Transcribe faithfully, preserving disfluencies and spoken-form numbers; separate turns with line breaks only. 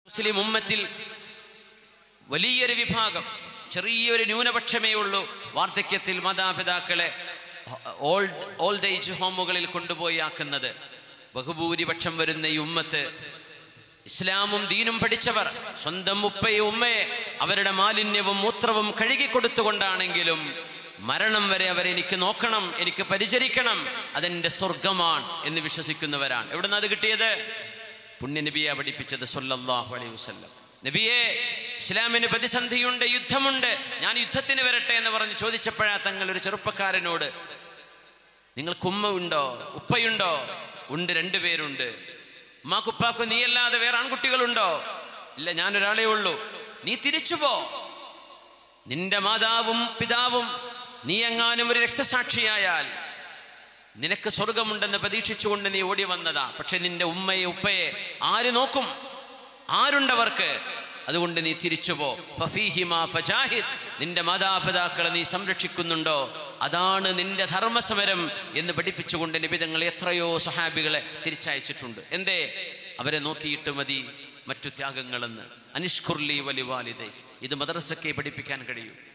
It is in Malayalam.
മുസ്ലിം ഉമ്മത്തിൽ വലിയൊരു വിഭാഗം, ചെറിയൊരു ന്യൂനപക്ഷമേ ഉള്ളൂ വാർദ്ധക്യത്തിൽ മാതാപിതാക്കളെ ഓൾഡ് ഓൾഡ് ഏജ് ഹോമുകളിൽ കൊണ്ടുപോയി ആക്കുന്നത്. ബഹുഭൂരിപക്ഷം വരുന്ന ഈ ഉമ്മത്ത് ഇസ്ലാമും ദീനും പഠിച്ചവർ സ്വന്തം ഉപ്പയും ഉമ്മയെ അവരുടെ മാലിന്യവും മൂത്രവും കഴുകിക്കൊടുത്തുകൊണ്ടാണെങ്കിലും മരണം വരെ അവരെനിക്ക് നോക്കണം, എനിക്ക് പരിചരിക്കണം, അതെൻ്റെ സ്വർഗമാണ് എന്ന് വിശ്വസിക്കുന്നവരാണ്. എവിടുന്ന് അത് കിട്ടിയത്? പുണ്യനബിയെ പഠിപ്പിച്ചത് സല്ലല്ലാഹു അലൈഹി വസല്ലം. നബിയെ, ഇസ്ലാമിന് പ്രതിസന്ധിയുണ്ട്, യുദ്ധമുണ്ട്, ഞാൻ യുദ്ധത്തിന് വരട്ടെ എന്ന് പറഞ്ഞ് ചോദിച്ചപ്പോഴാ തങ്ങൾ ഒരു ചെറുപ്പക്കാരനോട്, നിങ്ങൾക്ക് ഉമ്മ ഉണ്ടോ, ഉപ്പയുണ്ടോ? ഉണ്ട്, രണ്ടുപേരുണ്ട്. ഉമ്മാക്കുപ്പാക്കു നീയല്ലാതെ വേറെ ആൺകുട്ടികളുണ്ടോ? ഇല്ല, ഞാനൊരാളേ ഉള്ളൂ. നീ തിരിച്ചു പോ. നിന്റെ മാതാവും പിതാവും നീ എങ്ങാനും ഒരു രക്തസാക്ഷിയായാൽ നിനക്ക് സ്വർഗമുണ്ടെന്ന് പ്രതീക്ഷിച്ചുകൊണ്ട് നീ ഓടി വന്നതാ. പക്ഷെ നിന്റെ ഉമ്മയെ ഉപ്പയെ ആര് നോക്കും? ആരുണ്ടവർക്ക്? അതുകൊണ്ട് നീ തിരിച്ചുപോ. ഫഫീഹിമാ ഫജാഹിദ്, നിന്റെ മാതാപിതാക്കളെ നീ സംരക്ഷിക്കുന്നുണ്ടോ? അതാണ് നിന്റെ ധർമ്മസമരം എന്ന് പഠിപ്പിച്ചുകൊണ്ട് നബി തങ്ങൾ എത്രയോ സ്വഹാബികളെ തിരിച്ചയച്ചിട്ടുണ്ട്. എന്തേ? അവരെ നോക്കിയിട്ട് മതി മറ്റു ത്യാഗങ്ങളെന്ന്. അനിഷ്കുർലി വലിവാലിദൈ, ഇത് മദ്രസയ്ക്ക് പഠിപ്പിക്കാൻ കഴിയും.